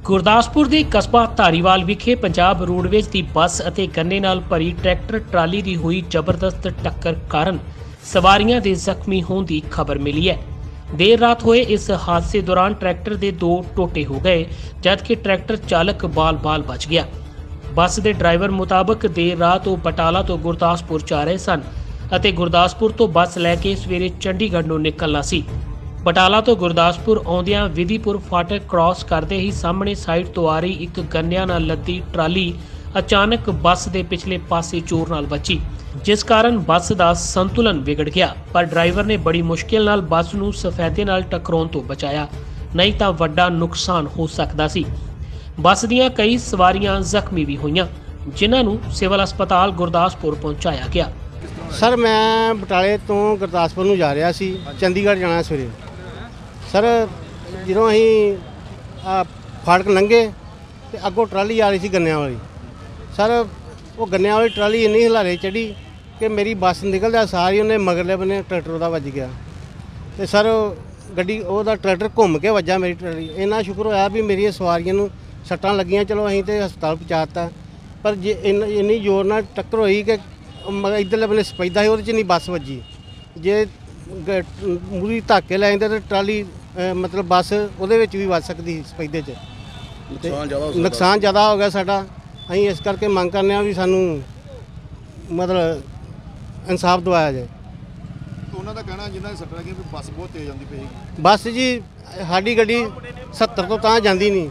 ਗੁਰਦਾਸਪੁਰ ਦੇ ਕਸਬਾ ਧਾਰੀਵਾਲ ਵਿਖੇ ਪੰਜਾਬ ਰੋਡਵੇਜ਼ ਦੀ ਬੱਸ ਅਤੇ ਗੰਨੇ ਨਾਲ ਭਰੀ ਟਰੈਕਟਰ ਟਰਾਲੀ ਦੀ ਹੋਈ ਜ਼ਬਰਦਸਤ ਟੱਕਰ ਕਾਰਨ ਸਵਾਰੀਆਂ ਦੇ ਜ਼ਖਮੀ ਹੋਣ ਦੀ ਖਬਰ ਮਿਲੀ ਹੈ। देर रात हुए इस हादसे दौरान ट्रैक्टर के दो टोटे हो गए जबकि ट्रैक्टर चालक बाल बाल बच गया। बस के ड्राइवर मुताबक देर रात वो बटाला तो गुरदासपुर जा रहे सन ਅਤੇ ਗੁਰਦਾਸਪੁਰ ਤੋਂ ਬੱਸ ਲੈ ਕੇ ਸਵੇਰੇ ਚੰਡੀਗੜ੍ਹ ਨੂੰ ਨਿਕਲਣਾ ਸੀ। ਬਟਾਲਾ ਤੋਂ ਗੁਰਦਾਸਪੁਰ ਆਉਂਦਿਆਂ ਵਿਧੀਪੁਰ ਫਾਟਕ ਕ੍ਰਾਸ ਕਰਦੇ ਹੀ ਸਾਹਮਣੇ ਸਾਈਡ ਤੋਂ ਆ ਰਹੀ ਇੱਕ ਗੰਨਿਆਂ ਨਾਲ ਲੱਦੀ ਟਰਾਲੀ ਅਚਾਨਕ ਬੱਸ ਦੇ ਪਿਛਲੇ ਪਾਸੇ ਜ਼ੋਰ ਨਾਲ ਵੱਜੀ, जिस कारण बस का संतुलन बिगड़ गया। पर ड्राइवर ने बड़ी मुश्किल नाल बस नूं सफेदे नाल टकराउण तो बचाया, नहीं तो वड्डा नुकसान हो सकता सी। बस दीयां कई सवारियां जख्मी भी होईयां, जिन्हां नूं सिविल अस्पताल गुरदासपुर पहुंचाया गया। सर मैं बटाले तो गुरदासपुर नूं जा रहा सी, चंडीगढ़ जाना सवेरे। सर जो असीं फाटक लंघे तो अगों ट्राली आ रही सी गन्नियां वाली। सर वो गन्नियां वाली ट्राली इन्नी हिलारे चढ़ी कि मेरी बस निकलदा सारी उन्हें मगरले बने ट्रैक्टर का वज गया। तो सर गड्डी ओहदा ट्रैक्टर घूम के वजा मेरी ट्राली। इन्ना शुक्र होया भी मेरी सवारियों नूं सट्टां लगियां, चलो असीं ते हस्पताल पहुँचाता। पर जे इन्नी जोर नाल टक्कर होई कि इधरले बने सफेदा ही उहदे च नहीं बस वजी। जे मूरी धाके लै जांदे तो ट्राली मतलब बस उहदे विच भी वज सकदी सफेदे च। नुकसान ज़्यादा हो गया साडा। असीं इस करके मंग करने भी सानू मतलब इंसाफ दवाया जाए। तो उन्होंने कहना जिन्होंने सट्टा लगी भी बस बहुत तेज आती पेगी। बस जी साडी गड्डी 70 तो तां जांदी नहीं,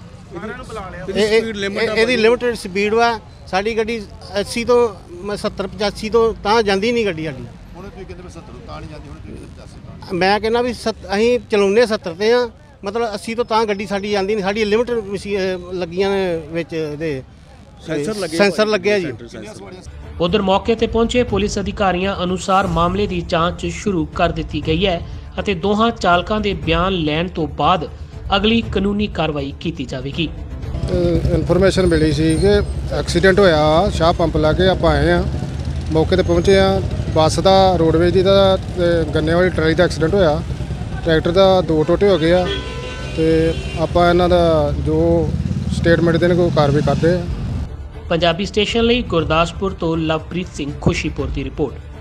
इहदी लिमिटेड स्पीड वा। साडी गड्डी 80 तो 70 85 तो तां जांदी नहीं गड्डी साडी। हुण तुसीं कहंदे 70 तो तां नहीं जांदी, हुण तुसीं 85 मैं कहना भी असीं चलाउने 70 ते आ, मतलब 80 तो तां गड्डी साडी जांदी नहीं। साडी लिमिटेड लगियां ने विच इहदे सेंसर लगे जी। उधर मौके ते पहुंचे पुलिस अधिकारियों अनुसार मामले की जांच शुरू कर दी गई है ਅਤੇ ਦੋਹਾਂ ਚਾਲਕਾਂ ਦੇ ਬਿਆਨ ਲੈਣ ਤੋਂ ਬਾਅਦ ਅਗਲੀ ਕਾਨੂੰਨੀ ਕਾਰਵਾਈ ਕੀਤੀ ਜਾਵੇਗੀ। ਇਨਫੋਰਮੇਸ਼ਨ ਮਿਲੀ ਸੀ ਕਿ ਐਕਸੀਡੈਂਟ ਹੋਇਆ ਸ਼ਾਹ ਪੰਪ ਲਾਗੇ। ਆਪਾਂ ਆਏ ਆ, ਮੌਕੇ ਤੇ ਪਹੁੰਚੇ ਆ। ਬੱਸ ਦਾ ਰੋਡਵੇਜ਼ ਦੀ ਦਾ ਗੰਨੇ ਵਾਲੀ ਟਰਾਲੀ ਦਾ ਐਕਸੀਡੈਂਟ ਹੋਇਆ। ਟਰੈਕਟਰ ਦਾ ਦੋ ਟੋਟੇ ਹੋ ਗਏ ਆ ਤੇ ਆਪਾਂ ਇਹਨਾਂ ਦਾ ਜੋ ਸਟੇਟਮੈਂਟ ਦੇਣ ਕੋਈ ਕਾਰਵਾਈ ਕਰਦੇ ਆ। पंजाबी स्टेशन ਲਈ गुरदासपुर तो लवप्रीत सिंह खुशीपुर की रिपोर्ट।